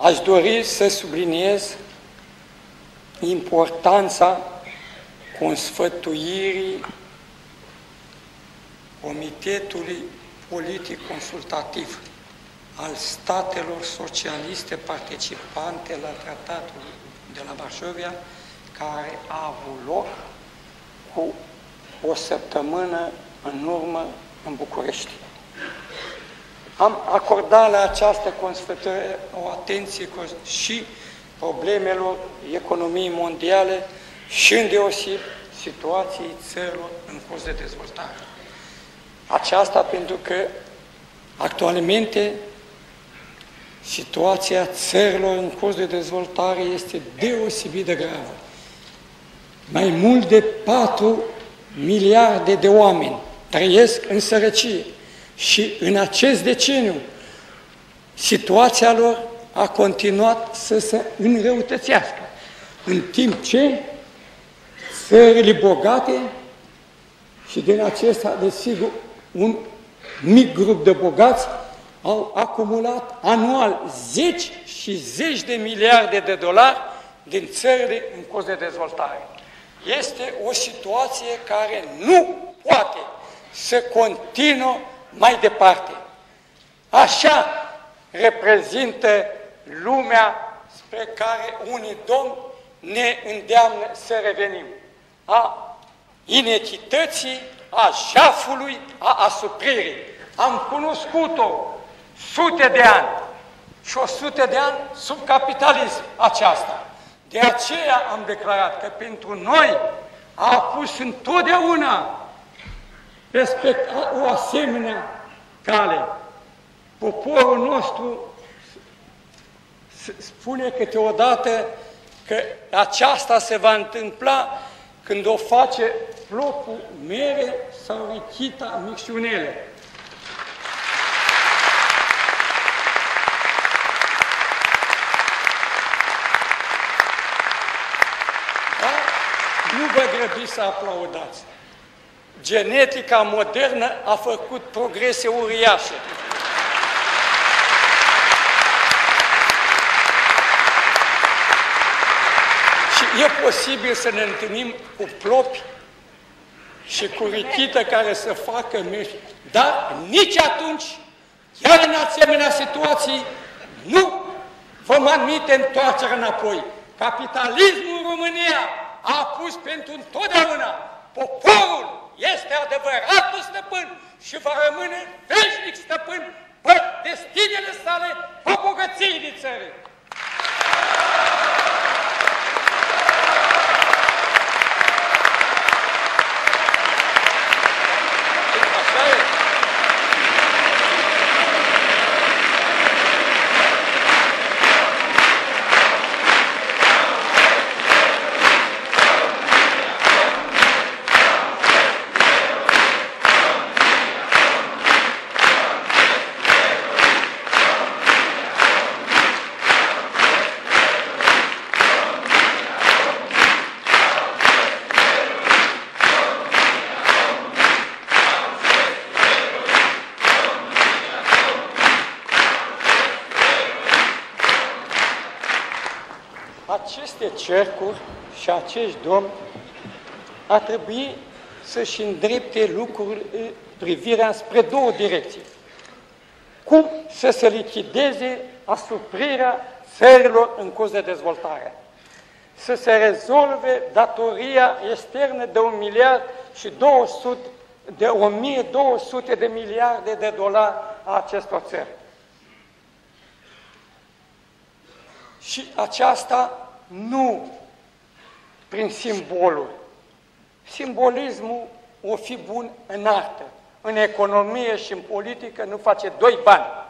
aș dori să subliniez importanța consfătuirii Comitetului Politic Consultativ al statelor socialiste participante la Tratatul de la Varșovia, care a avut loc cu o săptămână în urmă în București. Am acordat la această consfătare o atenție și problemelor economiei mondiale și îndeoseb situației țărilor în curs de dezvoltare. Aceasta pentru că actualmente situația țărilor în curs de dezvoltare este deosebit de gravă. Mai mult de 4 miliarde de oameni trăiesc în sărăcie și în acest deceniu situația lor a continuat să se înrăutățească, în timp ce țările bogate, și din acesta, desigur, un mic grup de bogați, au acumulat anual 10 și 10 de miliarde de dolari din țările în curs de dezvoltare. Este o situație care nu poate să continuă mai departe. Așa reprezintă lumea spre care unii domni ne îndeamnă să revenim. A inechității, a jafului, a asupririi. Am cunoscut-o sute de ani și 100 de ani sub capitalism aceasta. De aceea am declarat că pentru noi a pus întotdeauna o asemenea cale. Poporul nostru spune câteodată că aceasta se va întâmpla când o face plopul mere sau richita micșunele. Dar nu vă grăbiți să aplaudați. Genetica modernă a făcut progrese uriașe. Și e posibil să ne întâlnim cu plopi și cu richită care să facă miști. Dar nici atunci, chiar în asemenea situații, nu vom admite întoarcerea înapoi. Capitalismul în România a pus pentru întotdeauna. Poporul este adevăratul stăpân și va rămâne veșnic stăpân pe destinele sale, pe bogățiile țării. Aceste cercuri și acești domni ar trebui să-și îndrepte lucrurile, privirea spre două direcții. Cum să se lichideze asuprirea țărilor în curs de dezvoltare, să se rezolve datoria externă de 1 miliard și 1200 de miliarde de dolari a acestor țări. Și aceasta nu prin simboluri. Simbolismul o fi bun în artă, în economie și în politică nu face 2 bani.